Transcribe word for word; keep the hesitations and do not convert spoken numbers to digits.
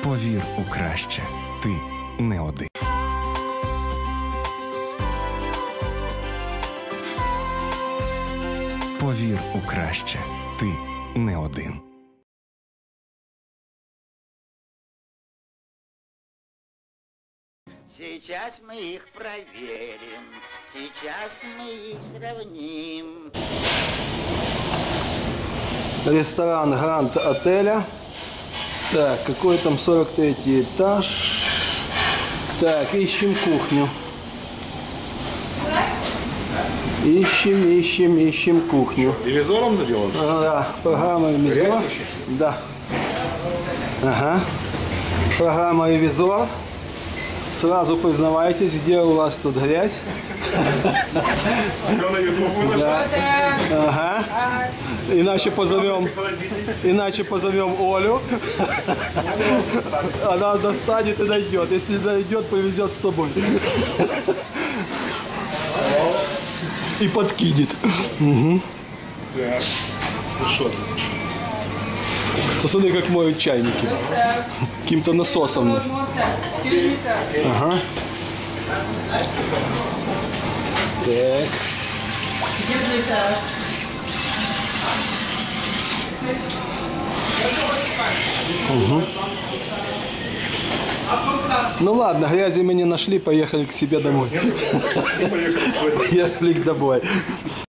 Повір у краще. Ти не один. Повір у краще. Ти не один. Сейчас мы их проверим. Сейчас мы их сравним. Ресторан Гранд отеля. Так, какой там сорок третий этаж. Так, ищем кухню. Ищем, ищем, ищем кухню. Ревизором заделан? А, да, программа ревизор. Да. Ага. Программа ревизор. Сразу признавайтесь, где у вас тут грязь. Да. Ага. Иначе позовем, иначе позовем Олю. Она достанет и найдет. Если найдет, повезет с собой. И подкинет. Угу. Так. Хорошо. Посмотри, как моют чайники. Каким-то насосом. Ага. Так. Угу. Ну ладно, грязи мы не нашли, поехали к себе домой. Поехали домой.